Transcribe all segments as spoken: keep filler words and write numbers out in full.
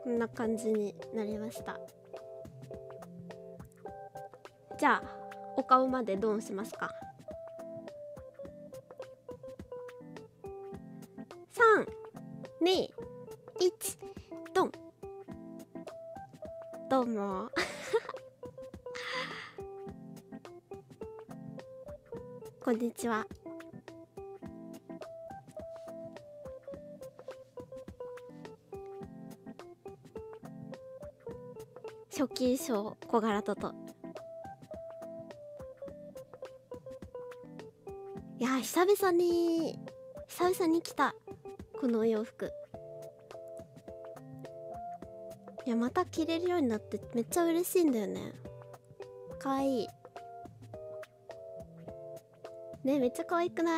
こんな感じになりました。じゃあお顔までドンしますか。さん、に、いち、ドン。どうもこんにちは。初期衣装小柄とと。いや久々に久々に来たこのお洋服。いやまた着れるようになってめっちゃ嬉しいんだよね。かわいいね。めっちゃ可愛くない？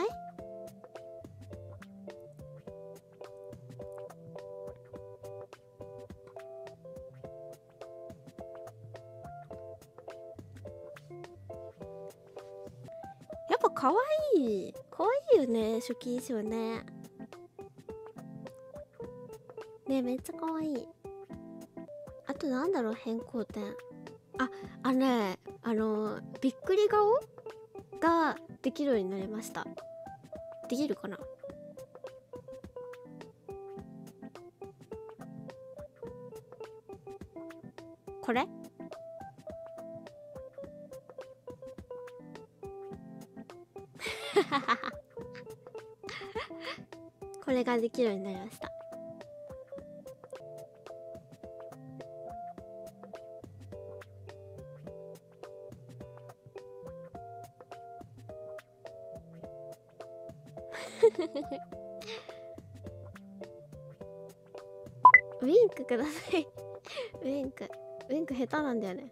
やっぱ可愛い可愛いよね、初期衣装ね。ねめっちゃ可愛い。あとなんだろう、変更点。あ、あのね、あのびっくり顔ができるようになりました。できるかな。これこれができるようになりました。ウィンクくださいウィンクウィンク下手なんだよね。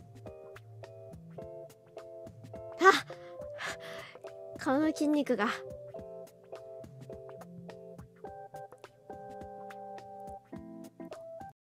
あっ顔の筋肉が